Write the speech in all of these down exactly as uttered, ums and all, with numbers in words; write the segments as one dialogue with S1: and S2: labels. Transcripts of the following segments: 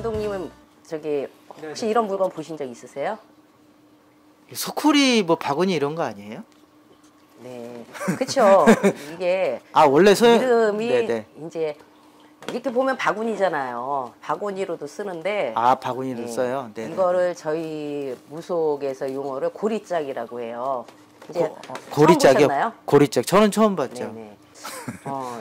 S1: 감독님은 저기 혹시
S2: 네네.
S1: 이런 물건 보신 적 있으세요?
S2: 소쿠리 뭐 바구니 이런 거 아니에요?
S1: 네, 그렇죠. 이게
S2: 아 원래 소
S1: 이름이
S2: 네네.
S1: 이제 이렇게 보면 바구니잖아요. 바구니로도 쓰는데
S2: 아 바구니도
S1: 예,
S2: 써요. 네네.
S1: 이거를 저희 무속에서 용어를 고리짝이라고 해요. 이제
S2: 고, 어, 고리짝이요?
S1: 처음 보셨나요?
S2: 고리짝 저는 처음 봤죠.
S1: 네네. 어,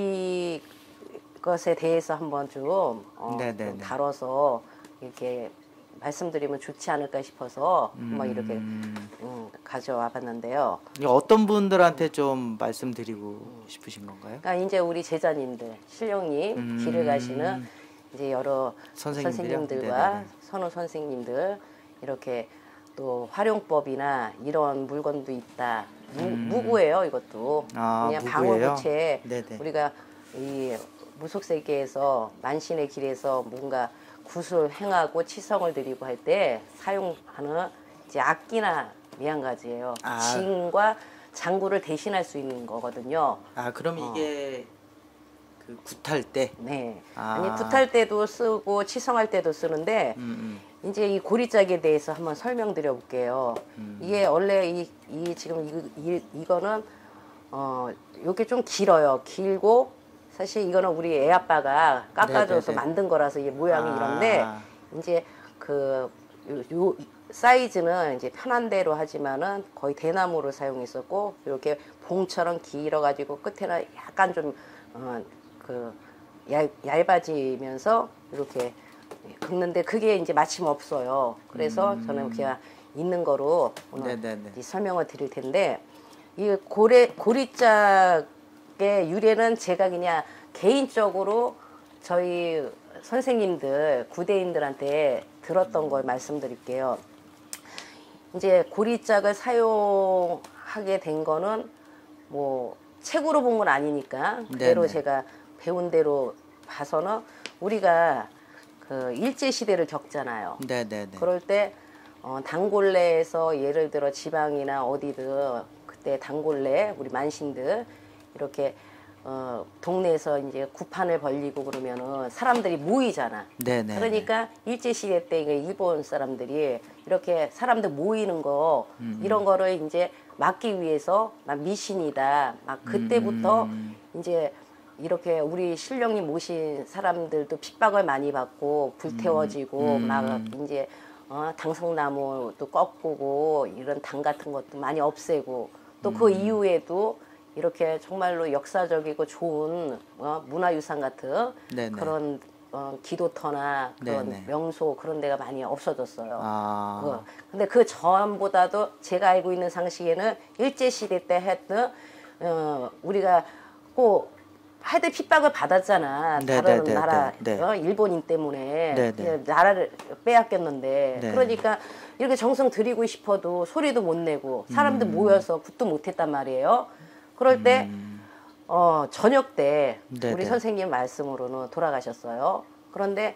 S1: 이것에 대해서 한번 좀, 어,
S2: 네네네.
S1: 좀 다뤄서 이렇게 말씀드리면 좋지 않을까 싶어서 한번 이렇게
S2: 음,
S1: 음, 가져와 봤는데요.
S2: 이거 어떤 분들한테 좀 말씀드리고 싶으신 건가요?
S1: 그러니까 이제 우리 제자님들, 신령님,
S2: 음.
S1: 길을 가시는 이제 여러
S2: 선생님들이요?
S1: 선생님들과
S2: 네네네.
S1: 선우 선생님들 이렇게 또 활용법이나 이런 물건도 있다. 무,
S2: 음.
S1: 무구예요, 이것도.
S2: 아,
S1: 그냥
S2: 무구예요?
S1: 방울부채
S2: 네네.
S1: 우리가 이 무속 세계에서 만신의 길에서 뭔가 굿을 행하고 치성을 드리고 할 때 사용하는 이제 악기나 미양가지예요.
S2: 아.
S1: 징과 장구를 대신할 수 있는 거거든요.
S2: 아 그럼
S1: 어.
S2: 이게 그 굿할 때.
S1: 네.
S2: 아.
S1: 아니 굿할 때도 쓰고 치성할 때도 쓰는데
S2: 음,
S1: 이제 이 고리짝에 대해서 한번 설명드려 볼게요.
S2: 음.
S1: 이게 원래 이, 이 지금 이, 이, 이거는 어 요게 좀 길어요. 길고 사실 이거는 우리 애 아빠가 깎아줘서
S2: 네네네.
S1: 만든 거라서 이 모양이
S2: 아.
S1: 이런데 이제 그 요, 요 사이즈는 이제 편한 대로 하지만은 거의 대나무로 사용했었고 이렇게 봉처럼 길어 가지고 끝에는 약간 좀 어 그 얇아지면서 이렇게 긁는데 그게 이제 마침 없어요. 그래서
S2: 음.
S1: 저는 그냥 있는 거로 오늘
S2: 네네네.
S1: 이제 설명을 드릴 텐데 이 고래 고리짝의 유래는 제가 그냥 개인적으로 저희 선생님들 구대인들한테 들었던 걸 말씀드릴게요. 이제 고리짝을 사용하게 된 거는 뭐 책으로 본 건 아니니까 그대로
S2: 네네.
S1: 제가 배운 대로 봐서는 우리가 그 일제 시대를 겪잖아요.
S2: 네네네.
S1: 그럴 때 어, 단골레에서 예를 들어 지방이나 어디든 그때 단골레 우리 만신들 이렇게 어, 동네에서 이제 구판을 벌리고 그러면은 사람들이 모이잖아.
S2: 네네.
S1: 그러니까 일제 시대 때 이게 일본 사람들이 이렇게 사람들 모이는 거
S2: 음.
S1: 이런 거를 이제 막기 위해서 막 미신이다. 막 그때부터
S2: 음.
S1: 이제 이렇게 우리 신령님 모신 사람들도 핍박을 많이 받고 불태워지고
S2: 음.
S1: 막 이제 어, 당성나무도 꺾고 이런 당 같은 것도 많이 없애고 또 그
S2: 음.
S1: 이후에도 이렇게 정말로 역사적이고 좋은 어, 문화유산 같은
S2: 네네.
S1: 그런 어, 기도터나 그런
S2: 네네.
S1: 명소 그런 데가 많이 없어졌어요.
S2: 아.
S1: 어, 근데 그 전보다도 제가 알고 있는 상식에는 일제시대 때 했던 어, 우리가 꼭 하드 핍박을 받았잖아.
S2: 네,
S1: 다른
S2: 네, 네,
S1: 나라
S2: 네, 네.
S1: 어, 일본인 때문에
S2: 네, 네.
S1: 그냥 나라를 빼앗겼는데
S2: 네.
S1: 그러니까 이렇게 정성 들이고 싶어도 소리도 못 내고 사람들
S2: 음.
S1: 모여서 굿도 못했단 말이에요. 그럴 때
S2: 음.
S1: 어, 저녁 때
S2: 네,
S1: 우리
S2: 네.
S1: 선생님 말씀으로는 돌아가셨어요. 그런데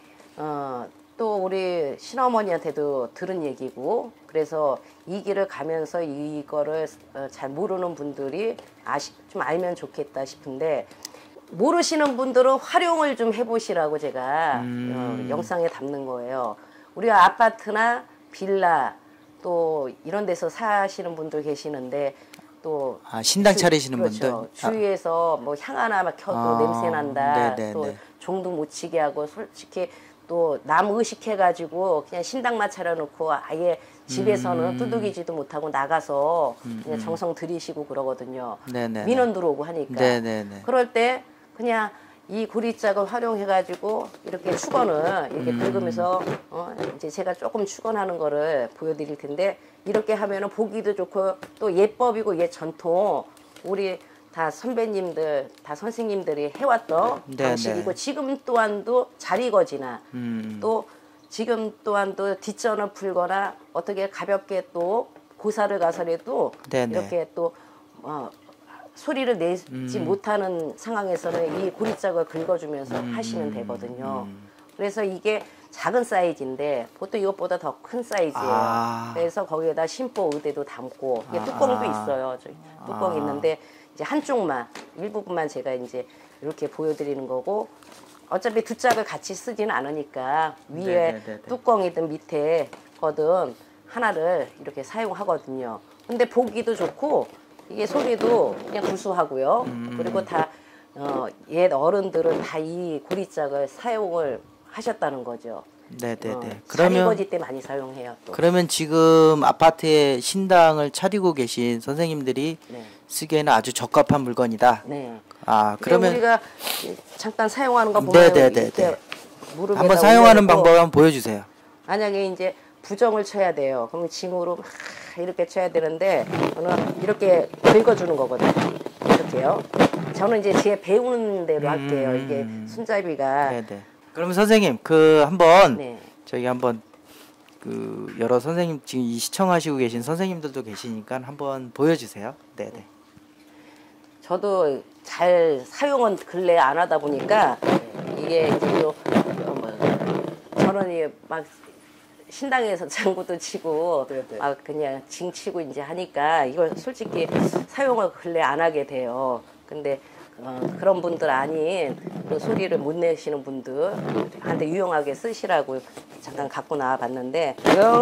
S1: 어, 또 우리 신어머니한테도 들은 얘기고 그래서 이 길을 가면서 이거를 어, 잘 모르는 분들이 아시, 좀 알면 좋겠다 싶은데 모르시는 분들은 활용을 좀 해보시라고 제가
S2: 음.
S1: 어, 영상에 담는 거예요. 우리가 아파트나 빌라 또 이런 데서 사시는 분들 계시는데 또
S2: 아, 신당
S1: 주-
S2: 차리시는
S1: 그렇죠.
S2: 분들?
S1: 주위에서 뭐 향 하나 막 켜도
S2: 아,
S1: 냄새 난다.
S2: 네네네.
S1: 또 종도 못 치게 하고 솔직히 또 남 의식해가지고 그냥 신당만 차려놓고 아예 집에서는
S2: 음.
S1: 두둑이지도 못하고 나가서
S2: 음,
S1: 그냥
S2: 음.
S1: 정성 들이시고 그러거든요.
S2: 네네네.
S1: 민원 들어오고 하니까.
S2: 네네네.
S1: 그럴 때 그냥 이 고리짝을 활용해가지고 이렇게 축원을 이렇게
S2: 음.
S1: 긁으면서 어 이제 제가 조금 축원하는 거를 보여드릴 텐데 이렇게 하면은 보기도 좋고 또 예법이고 옛 전통 우리 다 선배님들 다 선생님들이 해왔던
S2: 네네.
S1: 방식이고 지금 또한도 잘 익어지나
S2: 음.
S1: 또 지금 또한도 뒷전을 풀거나 어떻게 가볍게 또 고사를 가서라도
S2: 네네.
S1: 이렇게 또 어, 소리를 내지
S2: 음.
S1: 못하는 상황에서는 이 고리짝을 긁어주면서
S2: 음.
S1: 하시면 되거든요.
S2: 음.
S1: 그래서 이게 작은 사이즈인데 보통 이것보다 더 큰 사이즈예요.
S2: 아.
S1: 그래서 거기에다 심보 의대도 담고 이게
S2: 아.
S1: 뚜껑도 있어요. 저기 뚜껑
S2: 아.
S1: 있는데 이제 한쪽만 일부분만 제가 이제 이렇게 보여드리는 거고 어차피 두 짝을 같이 쓰지는 않으니까 위에
S2: 네네네네.
S1: 뚜껑이든 밑에 거든 하나를 이렇게 사용하거든요. 근데 보기도 좋고 이게 소리도 그냥 구수하고요.
S2: 음.
S1: 그리고 다 어, 옛 어른들은 다 이 고리짝을 사용을 하셨다는 거죠.
S2: 네네네.
S1: 어,
S2: 그러면
S1: 자리거지 때 많이 사용해요. 또.
S2: 그러면 지금 아파트에 신당을 차리고 계신 선생님들이
S1: 네.
S2: 쓰기에는 아주 적합한 물건이다.
S1: 네.
S2: 아
S1: 그러면
S2: 그러면
S1: 우리가 잠깐 사용하는 거 보면
S2: 네네네네.
S1: 이렇게 무릎에다
S2: 한번 사용하는
S1: 올려놓고
S2: 방법 한번 보여주세요.
S1: 만약에 이제 부정을 쳐야 돼요. 그럼 징으로 막 이렇게 쳐야 되는데 저는 이렇게 긁어주는 거거든요. 이렇게요. 저는 이제 제 배우는 대로 할게요. 이게 손잡이가
S2: 네네. 그러면 선생님 그 한번
S1: 네.
S2: 저희 한번 그 여러 선생님 지금 이 시청하시고 계신 선생님들도 계시니까 한번 보여주세요. 네네.
S1: 저도 잘 사용은 근래 안 하다 보니까 이게 이제 또 어, 뭐 저는 이게 막 신당에서 장구도 치고
S2: 네네.
S1: 막 그냥 징 치고 이제 하니까 이걸 솔직히 사용을 근래 안 하게 돼요. 근데 어, 그런 분들 아닌 그 소리를 못 내시는 분들한테 유용하게 쓰시라고 잠깐 갖고 나와 봤는데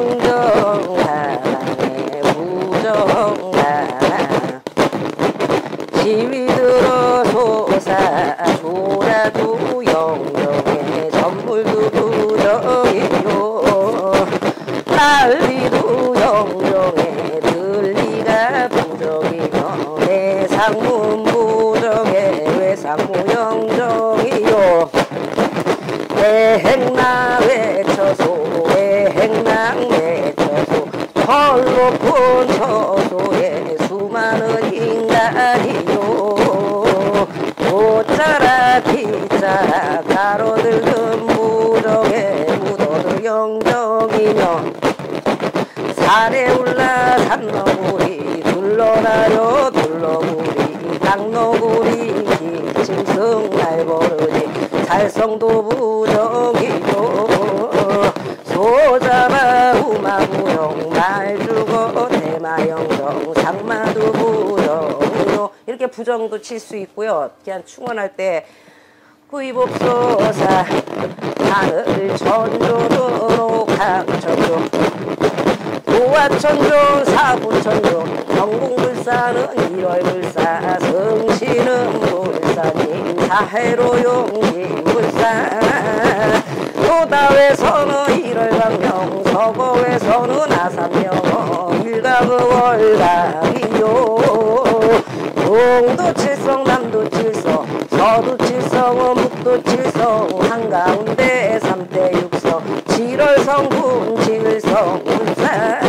S1: 영정사랑의 부정사랑 시위 들어 솟아줘라도 영영의 선물도 부정이요 난리도 영영의 들리가 부정이요 내 상문 부정의 외상무 영정이요 외행나 외쳐소 외행나 외쳐소 헐 높은 처소에 수많은 인간이요 도짜라 뒤짜라 가로들든 무정에 묻어들 영정이며 산에 올라 산너구리 둘러라요 둘러구리 땅너구리 기침승 날버르니 살성도 부정이요 소잡아 우마부영 말주거 대마영정 상마도 부정이요 이렇게 부정도 칠 수 있고요. 그냥 충원할 때 구이복소사 하늘 천조도로 강천조 도화천조 사부천조 경공불사는 일월불사 성신은 불사님 사해로 용진불사 도다외서는 일월강명 서거외서는 아삼명 일각의 월각이요 동도칠성 남도칠성 서도칠성 북도칠성 한가운데 삼대육성 칠월성군 칠성 불사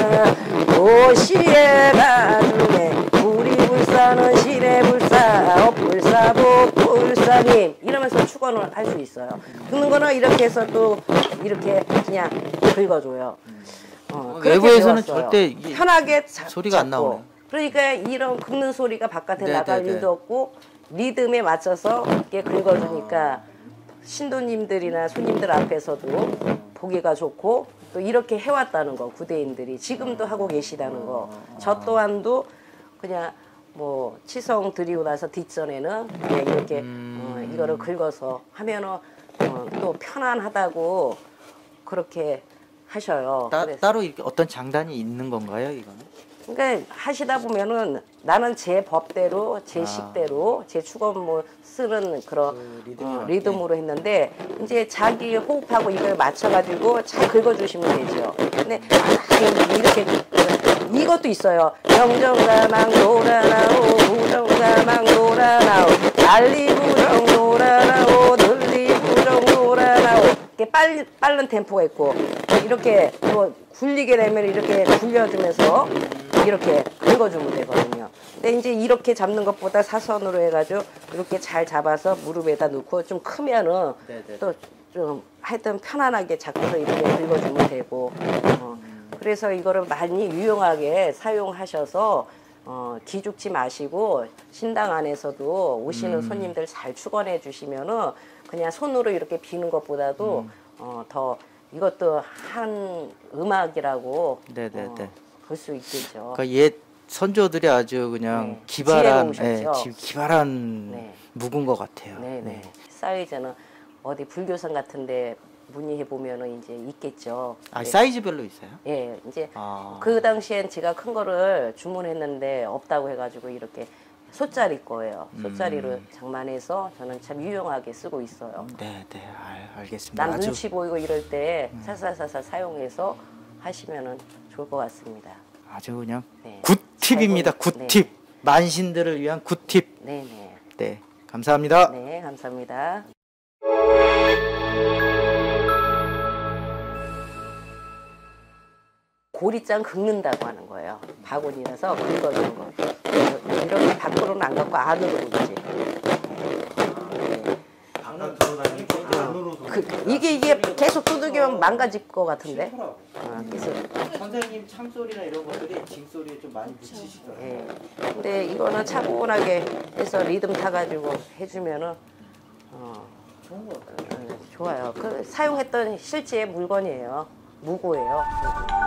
S1: 도시의 가중에 우리 불사는 시내 불사 업불사 복불사님 이러면서 축원을 할 수 있어요. 긁는 거는 이렇게 해서 또 이렇게 그냥 긁어줘요. 어, 그렇게
S2: 외부에서는
S1: 배웠어요.
S2: 절대 이게
S1: 편하게 자,
S2: 소리가 안
S1: 잡고.
S2: 나오네.
S1: 그러니까 이런 긁는 소리가 바깥에
S2: 네,
S1: 나갈
S2: 네, 네.
S1: 일도 없고 리듬에 맞춰서 이렇게 긁어주니까 신도님들이나 손님들 앞에서도 보기가 좋고 또 이렇게 해왔다는 거 구대인들이 지금도 하고 계시다는 거. 저 또한도 그냥 뭐 치성 드리고 나서 뒷전에는 그냥 이렇게 어, 이거를 긁어서 하면은 어, 또 편안하다고 그렇게 하셔요.
S2: 따,
S1: 그래서
S2: 따로 이렇게 어떤 장단이 있는 건가요, 이거는?
S1: 그러니까 하시다 보면은 나는 제 법대로 제
S2: 아.
S1: 식대로 제 축원 뭐 쓰는 그런
S2: 그 리듬에
S1: 어,
S2: 맞게.
S1: 리듬으로 했는데 이제 자기 호흡하고 이걸 맞춰가지고 잘 긁어주시면 되죠. 근데 아, 이렇게 이것도 있어요. 영정가망 놀아나오 부정가망 놀아나오 난리 부정 놀아나오 들리 부정 놀아나오 이렇게 빨리 빠른 템포가 있고 이렇게 뭐 굴리게 되면 이렇게 굴려주면서 이렇게 긁어주면 되거든요. 근데 이제 이렇게 잡는 것보다 사선으로 해가지고 이렇게 잘 잡아서 무릎에다 놓고 좀 크면은
S2: 네네.
S1: 또 좀 하여튼 편안하게 잡고서 이렇게 긁어주면 되고 어, 그래서 이거를 많이 유용하게 사용하셔서 어, 기죽지 마시고 신당 안에서도 오시는
S2: 음.
S1: 손님들 잘 축원해 주시면은 그냥 손으로 이렇게 비는 것보다도
S2: 음.
S1: 어, 더 이것도 한 음악이라고
S2: 네네네.
S1: 볼 수 있겠죠.
S2: 그러니까 옛 선조들이 아주 그냥
S1: 네,
S2: 기발한,
S1: 지혜로우셨죠.
S2: 예, 기- 기발한
S1: 네.
S2: 묵은 것 같아요.
S1: 네네. 사이즈는 어디 불교산 같은데 문의해 보면은 이제 있겠죠.
S2: 아,
S1: 네.
S2: 사이즈별로 있어요?
S1: 예, 이제
S2: 아.
S1: 그 당시엔 제가 큰 거를 주문했는데 없다고 해가지고 이렇게 솥짜리 거예요. 솥짜리로
S2: 음.
S1: 장만해서 저는 참 유용하게 쓰고 있어요.
S2: 네, 네, 알, 알겠습니다.
S1: 남
S2: 아주
S1: 눈치 보이고 이럴 때 살살살살 사용해서 하시면은 좋을 것 같습니다.
S2: 아주 그냥
S1: 네.
S2: 굿팁입니다.
S1: 잘 보이-
S2: 굿팁. 만신들을 위한 굿팁.
S1: 네, 네,
S2: 네, 감사합니다.
S1: 네, 감사합니다. 고리장 긁는다고 하는 거예요. 바구니라서 긁어주는 거. 이렇게 밖으로는 안 갖고 안으로 긁지.
S3: 방만 돌아다니고 안으로
S1: 그, 이게 이게 계속 두들기면 망가질 것 같은데. 아, 그래서
S2: 선생님 참소리나 이런 것들이 징소리에 좀 많이 묻히시더라고요.
S1: 예. 근데 이거는 차분하게 해서 리듬 타가지고 해주면은 어,
S2: 좋은 것 같아요.
S1: 어, 좋아요. 그 사용했던 실제 물건이에요. 무고예요.